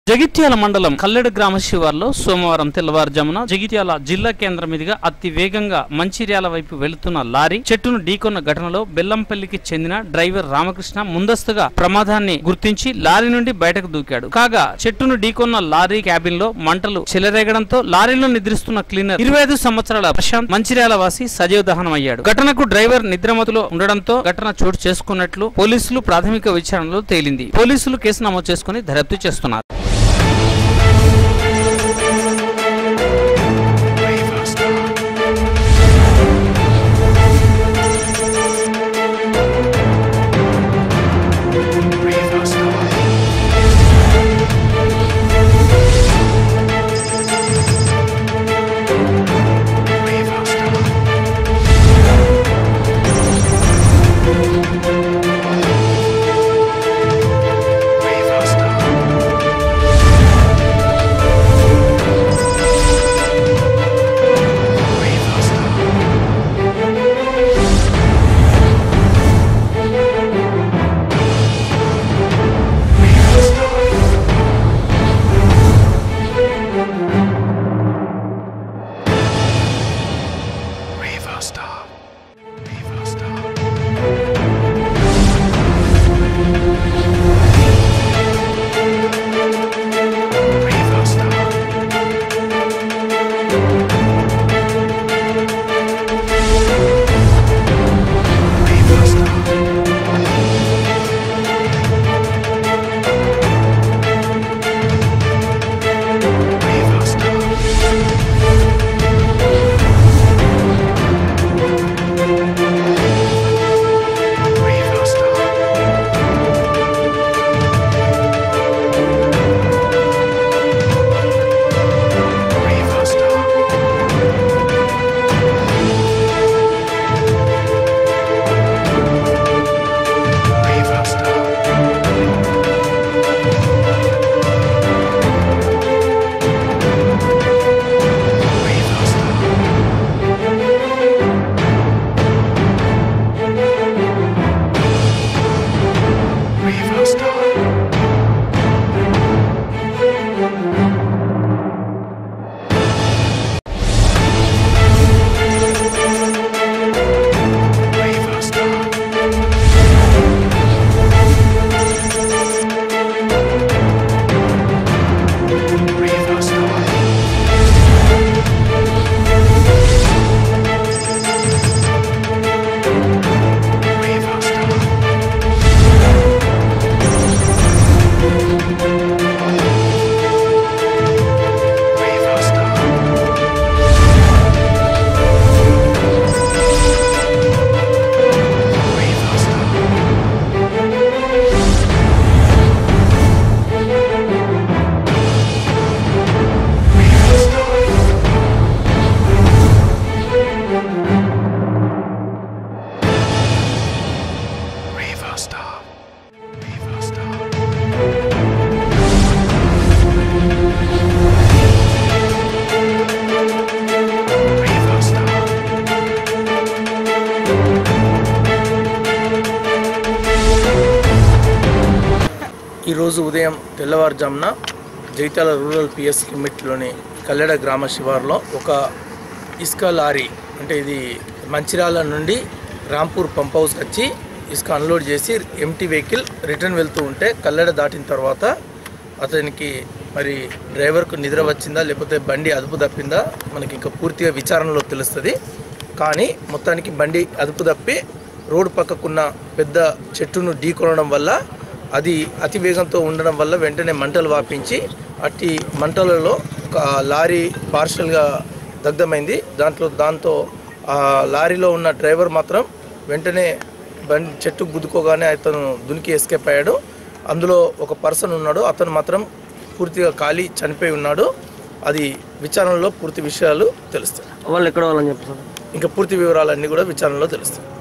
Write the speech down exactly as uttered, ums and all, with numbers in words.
జగిత్యాల మండలం కల్లెడ గ్రామ శివార్లో సోమవారం తెల్లవారుజామున జగిత్యాల జిల్లా కేంద్రం మీదుగా అతి వేగంగా మంచిర్యాల వైపు వెళుతున్న లారీ చెట్టును ఢీకొన్న ఘటనలో బెల్లంపల్లికి చెందిన డ్రైవర్ రామకృష్ణ ముందస్తుగా ప్రమాదాన్ని గుర్తించి లారీ నుండి బయటకు దూకాడు. కాగా చెట్టును ఢీకొన్న లారీ క్యాబిన్ లో మంటలు చెలరేగడంతో లారీలో నిద్రిస్తున్న క్లీనర్ ఇరవై ఐదు సంవత్సరాల ప్రశాంత్ మంచిర్యాల వాసి సజీవ దహనం అయ్యాడు. ఘటనకు డ్రైవర్ నిద్రమతులో ఉండడంతో ఘటన చోటు చేసుకున్నట్లు పోలీసులు ప్రాథమిక విచారణలో తేలింది. పోలీసులు కేసు నమోదు చేసుకుని దర్యాప్తు చేస్తున్నారు. ఈరోజు ఉదయం తెల్లవారుజామున జగిత్యాల రూరల్ పిఎస్ లిమిట్లోని కల్లెడ గ్రామ శివార్లో ఒక ఇసుక లారీ, అంటే ఇది మంచిర్యాల నుండి రాంపూర్ పంప్ హౌస్కి వచ్చి ఇసుక అన్లోడ్ చేసి ఎంటీ వెహికల్ రిటర్న్ వెళ్తూ ఉంటే కల్లెడ దాటిన తర్వాత అతనికి మరి డ్రైవర్కు నిద్ర వచ్చిందా లేకపోతే బండి అదుపు తప్పిందా మనకి ఇంకా పూర్తిగా విచారణలో తెలుస్తుంది. కానీ మొత్తానికి బండి అదుపు తప్పి రోడ్డు పక్కకున్న పెద్ద చెట్టును ఢీకొనడం వల్ల అది అతి వేగంతో ఉండడం వల్ల వెంటనే మంటలు వాపించి అట్టి మంటలలో ఒక లారీ పార్షల్గా దగ్ధమైంది. దాంట్లో దాంతో ఆ లారీలో ఉన్న డ్రైవర్ మాత్రం వెంటనే బండి చెట్టుకు గుద్దుకోగానే అతను దునికి ఎస్కేప్ అయ్యాడు. అందులో ఒక పర్సన్ ఉన్నాడు, అతను మాత్రం పూర్తిగా కాలి చనిపోయి ఉన్నాడు. అది విచారణలో పూర్తి విషయాలు తెలుస్తాయి. వాళ్ళు ఎక్కడ వాళ్ళని చెప్తారు, ఇంకా పూర్తి వివరాలన్నీ కూడా విచారణలో తెలుస్తాయి.